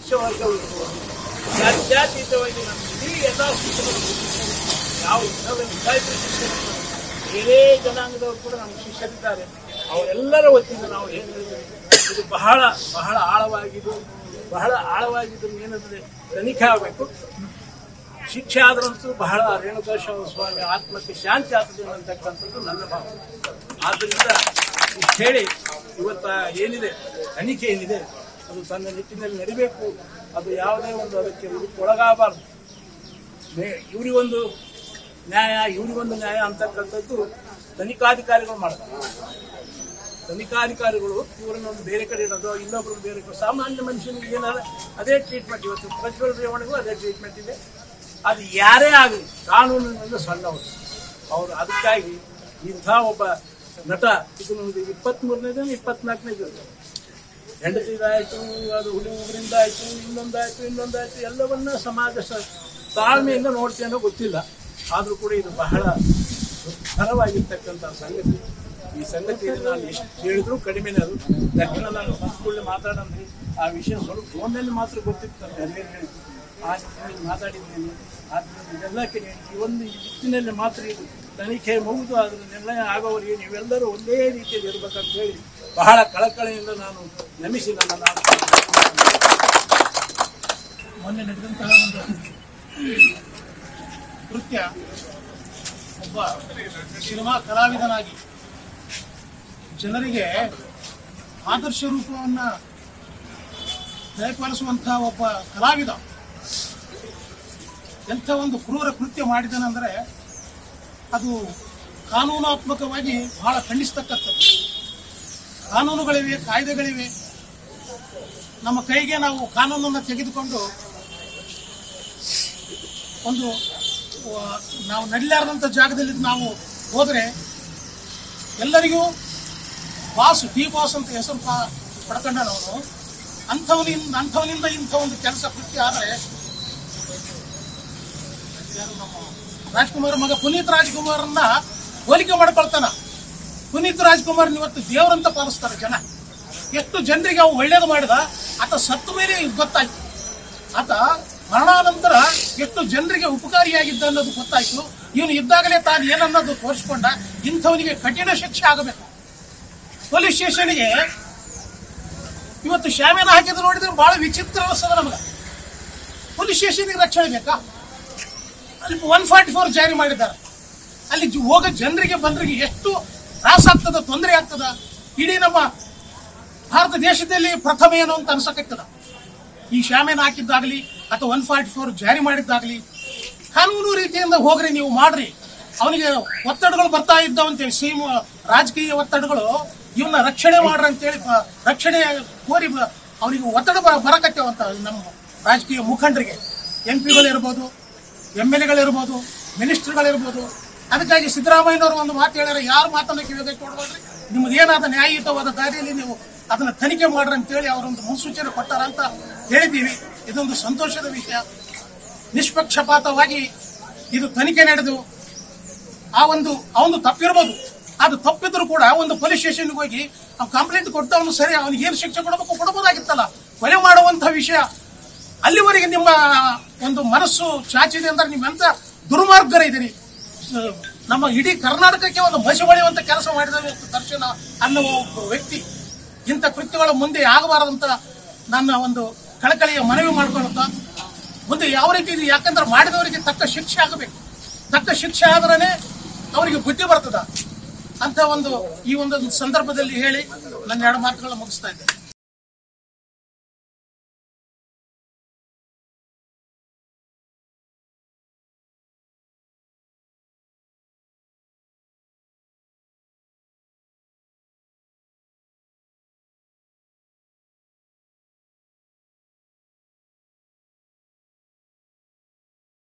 ವರ್ಗಗಳು ಜಾತ್ಯಾತೀತವಾಗಿ ನಮ್ಮ ಇಡೀ ಎಲ್ಲ ಯಾವ ಬೇರೆ ಜನಾಂಗದವರು ಕೂಡ ನಮಗೆ ಶಿಷ್ಯರಿದ್ದಾರೆ. ಅವರೆಲ್ಲರ ವತಿಯಿಂದ ನಾವು ಏನು ಹೇಳಿದ್ವಿ, ಇದು ಬಹಳ ಬಹಳ ಆಳವಾಗಿದ್ದು ಏನಂದ್ರೆ ತನಿಖೆ ಆಗಬೇಕು. ಶಿಕ್ಷೆ ಆದ್ರಂತೂ ಬಹಳ ರೇಣುಕಾಶ್ರಮ ಸ್ವಾಮಿ ಆತ್ಮಕ್ಕೆ ಶಾಂತಿ ಆಗ್ತದೆ ಅಂತಕ್ಕಂಥದ್ದು ನನ್ನ ಭಾವನೆ. ಆದ್ದರಿಂದ ಹೇಳಿ ಇವತ್ತ ಏನಿದೆ ತನಿಖೆ ಏನಿದೆ ಅದು ತನ್ನ ನಿಟ್ಟಿನಲ್ಲಿ ನಡಿಬೇಕು. ಅದು ಯಾವುದೇ ಒಂದು ಅದಕ್ಕೆ ಒಳಗಾಗಬಾರ್ದು. ಇವರಿಗೊಂದು ನ್ಯಾಯ ಅಂತಕ್ಕಂಥದ್ದು ತನಿಖಾಧಿಕಾರಿಗಳು ಮಾಡ್ತಾರೆ. ತನಿಖಾಧಿಕಾರಿಗಳು ಇವರನ್ನೊಂದು ಬೇರೆ ಕಡೆ ಇರೋದು, ಇನ್ನೊಬ್ಬರು ಬೇರೆ ಕಡೆ. ಸಾಮಾನ್ಯ ಮನುಷ್ಯನಿಗೆ ಏನಾದ್ರೆ ಅದೇ ಟ್ರೀಟ್ಮೆಂಟ್, ಇವತ್ತು ಪ್ರಜ್ವಲ್ ರೇವಣಿಗೂ ಅದೇ ಟ್ರೀಟ್ಮೆಂಟ್ ಇದೆ. ಅದು ಯಾರೇ ಆಗಲಿ ಕಾನೂನಿನಿಂದ ಸಣ್ಣವರು ಅವರು. ಅದಕ್ಕಾಗಿ ಇಂಥ ಒಬ್ಬ ನಟ ಇದು ನಮಗೆ 23ನೇ ದಿನ 24ನೇ ದಿನ ಹೆಂಡತಿದಾಯ್ತು, ಅದು ಹುಡುಗರಿಂದ ಆಯ್ತು, ಇನ್ನೊಂದಾಯ್ತು ಎಲ್ಲವನ್ನ ಸಮಾಜ ತಾಳ್ಮೆಯಿಂದ ನೋಡ್ತೇನೋ ಗೊತ್ತಿಲ್ಲ. ಆದರೂ ಕೂಡ ಇದು ಬಹಳ ದುಃಖರವಾಗಿರ್ತಕ್ಕಂಥ ಸಂಗತಿ. ಈ ಸಂಗತಿಯನ್ನು ನಾನು ಎಷ್ಟು ಹೇಳಿದ್ರು ಕಡಿಮೆನೇ. ಅದು ತಕ್ಷಣ ನಾನು ಮನಸ್ಸುಕೊಳ್ಳಿ ಮಾತಾಡಂದ್ರಿ ಆ ವಿಷಯ ಸ್ವಲ್ಪ ಫೋನ್ನಲ್ಲಿ ಮಾತ್ರ ಗೊತ್ತಿತ್ತು, ನನಗೆ ಅಲ್ಲೇನು ಹೇಳ್ತಿತ್ತು ಆ ನಿಟ್ಟಿನಲ್ಲಿ ಮಾತಾಡಿದ್ದೇನೆ. ಆದ್ದರಿಂದ ಇದೆಲ್ಲಕ್ಕೆ ಈ ಒಂದು ನಿಟ್ಟಿನಲ್ಲಿ ಮಾತ್ರ ಇದು ತನಿಖೆ ಮುಗಿದು ಅದರ ನಿರ್ಣಯ ಆಗೋವರೆಗೆ ನೀವೆಲ್ಲರೂ ಒಂದೇ ರೀತಿಯಲ್ಲಿ ಇರಬೇಕಂತ ಹೇಳಿ ಬಹಳ ಕಳಕಳಿಯಿಂದ ನಾನು ನಮಿಸಿ ನನ್ನ ಮೊನ್ನೆ ನಡೆದಂತಹ ಒಂದು ಕೃತ್ಯ, ಒಬ್ಬ ಸಿನಿಮಾ ಕಲಾವಿದನಾಗಿ ಜನರಿಗೆ ಆದರ್ಶ ರೂಪವನ್ನು ದಯಪಾಲಿಸುವಂತಹ ಒಬ್ಬ ಕಲಾವಿದ ಎಂಥ ಒಂದು ಕ್ರೂರ ಕೃತ್ಯ ಮಾಡಿದನೆಂದರೆ ಅದು ಕಾನೂನಾತ್ಮಕವಾಗಿ ಬಹಳ ಖಂಡಿಸತಕ್ಕಂಥದ್ದು. ಕಾನೂನುಗಳಿವೆ, ಕಾಯ್ದೆಗಳಿವೆ. ನಮ್ಮ ಕೈಗೆ ನಾವು ಕಾನೂನನ್ನು ತೆಗೆದುಕೊಂಡು ಒಂದು ನಾವು ನಡಿಲಾರದಂಥ ಜಾಗದಲ್ಲಿ ನಾವು ಹೋದರೆ ಎಲ್ಲರಿಗೂ ಡಿ ಬಾಸ್ ಅಂತ ಹೆಸರು ಪಡ್ಕೊಂಡವನು ಅಂಥವನಿಂದ ಇಂಥ ಒಂದು ಕೆಲಸ ಕೃತ್ಯ ಆದರೆ ನಮ್ಮ ರಾಜ್ಕುಮಾರ್ ಮಗ ಪುನೀತ್ ರಾಜ್ಕುಮಾರನ್ನ ಹೋಲಿಕೆ ಮಾಡ್ಕೊಳ್ತಾನ. ಪುನೀತ್ ರಾಜ್ಕುಮಾರ್ ಇವತ್ತು ದೇವರಂತ ಪಾಲಿಸ್ತಾರೆ ಜನ. ಎಷ್ಟು ಜನರಿಗೆ ಅವು ಒಳ್ಳೇದು ಮಾಡಿದ. ಆತ ಸತ್ತ ಮೇಲೆ ಗೊತ್ತಾಯ್ತು. ಆತ ಮರಣಾನಂತರ ಎಷ್ಟು ಜನರಿಗೆ ಉಪಕಾರಿಯಾಗಿದ್ದ ಅನ್ನೋದು ಗೊತ್ತಾಯ್ತು. ಇವನು ಇದ್ದಾಗಲೇ ತಾನು ಏನನ್ನೋದು ತೋರಿಸ್ಕೊಂಡ. ಇಂಥವನಿಗೆ ಕಠಿಣ ಶಿಕ್ಷೆ ಆಗಬೇಕು. ಪೊಲೀಸ್ ಸ್ಟೇಷನ್ಗೆ ಇವತ್ತು ಶಾಮಿಯಾನ ಹಾಕಿದ್ರು ನೋಡಿದ್ರೆ ಬಹಳ ವಿಚಿತ್ರ ಅನಿಸ್ತದ ನಮಗೆ. ಪೊಲೀಸ್ ಸ್ಟೇಷನ್ಗೆ ರಕ್ಷಣೆ ಬೇಕಾ? ಅಲ್ಲಿ 144 ಜಾರಿ ಮಾಡಿದ್ದಾರೆ. ಅಲ್ಲಿ ಹೋಗೋ ಜನರಿಗೆ ಬಂದರಿಗೆ ಎಷ್ಟು ತ್ರಾಸಾಗ್ತದ, ತೊಂದರೆ ಆಗ್ತದ. ಇಡೀ ನಮ್ಮ ಭಾರತ ದೇಶದಲ್ಲಿ ಪ್ರಥಮ ಏನು ಅಂತ ಅನ್ಸಕ್ಕಾಗ್ತದ. ಈ ಶಾಮಿಯಾನ ಹಾಕಿದ್ದಾಗಲಿ ಅಥವಾ 144 ಜಾರಿ ಮಾಡಿದ್ದಾಗಲಿ ಕಾನೂನು ರೀತಿಯಿಂದ ಹೋಗ್ರಿ, ನೀವು ಮಾಡ್ರಿ. ಅವನಿಗೆ ಒತ್ತಡಗಳು ಬರ್ತಾ ಇದ್ದಾವಂತೇಳಿ ರಾಜಕೀಯ ಒತ್ತಡಗಳು ಇವನ್ನ ರಕ್ಷಣೆ ಮಾಡ್ರಿ ಅಂತೇಳಿ ರಕ್ಷಣೆ ಕೋರಿ ಅವನಿಗೆ ಒತ್ತಡ ಬರಕತ್ತೇವಂತ ನಮ್ಮ ರಾಜಕೀಯ ಮುಖಂಡರಿಗೆ, MP ಗಳಿರ್ಬೋದು, MLAಗಳಿರ್ಬೋದು, ಮಿನಿಸ್ಟರ್ಗಳಿರ್ಬೋದು. ಅದಕ್ಕಾಗಿ ಸಿದ್ದರಾಮಯ್ಯನವರು ಒಂದು ಮಾತು ಹೇಳ್ಯಾರ, ಯಾರು ಮಾತನ್ನ ಕಿವಿಗೆ ಕೊಡಬೇಡ್ರಿ, ನಿಮ್ದೇನಾದ ನ್ಯಾಯಯುತವಾದ ದಾರಿಯಲ್ಲಿ ನೀವು ಅದನ್ನ ತನಿಖೆ ಮಾಡ್ರಿ ಅಂತೇಳಿ ಅವರೊಂದು ಮುನ್ಸೂಚನೆ ಕೊಟ್ಟಾರ ಅಂತ ಹೇಳಿದ್ದೀವಿ. ಇದೊಂದು ಸಂತೋಷದ ವಿಷಯ. ನಿಷ್ಪಕ್ಷಪಾತವಾಗಿ ಇದು ತನಿಖೆ ನಡೆದು ಅವನು ತಪ್ಪಿರ್ಬೋದು. ಅದು ತಪ್ಪಿದ್ರು ಕೂಡ ಒಂದು ಪೊಲೀಸ್ ಸ್ಟೇಷನ್ಗೆ ಹೋಗಿ ಕಂಪ್ಲೇಂಟ್ ಕೊಟ್ಟವನು ಸರಿ, ಅವನಿಗೆ ಏನು ಶಿಕ್ಷೆ ಕೊಡಬಹುದಾಗಿತ್ತಲ್ಲ. ಕೊಲೆ ಮಾಡುವಂತ ವಿಷಯ ಅಲ್ಲಿವರೆಗೆ ನಿಮ್ಮ ಒಂದು ಮನಸ್ಸು ಚಾಚಿದೆ ಅಂದ್ರೆ ನೀವೆಂತ ದುರ್ಮಾರ್ಗರ ಇದ್ದೀರಿ. ನಮ್ಮ ಇಡೀ ಕರ್ನಾಟಕಕ್ಕೆ ಒಂದು ಮಸಿ ಹೊಳೆಯುವಂತ ಕೆಲಸ ಮಾಡಿದ ದರ್ಶನ ಅನ್ನುವ ವ್ಯಕ್ತಿ ಇಂಥ ಕೃತ್ಯಗಳ ಮುಂದೆ ಆಗಬಾರದಂತ ನನ್ನ ಒಂದು ಕಳಕಳಿಯ ಮನವಿ ಮಾಡ್ಕೊಳ್ಳುತ್ತಾ ಮುಂದೆ ಯಾವ ರೀತಿ ಇದೆ. ಯಾಕಂದ್ರೆ ಮಾಡಿದವರಿಗೆ ತಕ್ಕ ಶಿಕ್ಷೆ ಆಗಬೇಕು. ತಕ್ಕ ಶಿಕ್ಷೆ ಆದ್ರೇನೆ ಅವರಿಗೆ ಬುದ್ಧಿ ಬರ್ತದ ಅಂತ ಈ ಒಂದು ಸಂದರ್ಭದಲ್ಲಿ ಹೇಳಿ ನನ್ನ ಎರಡು ಮಾತುಗಳನ್ನ ಮುಗಿಸ್ತಾ ಇದ್ದೇನೆ.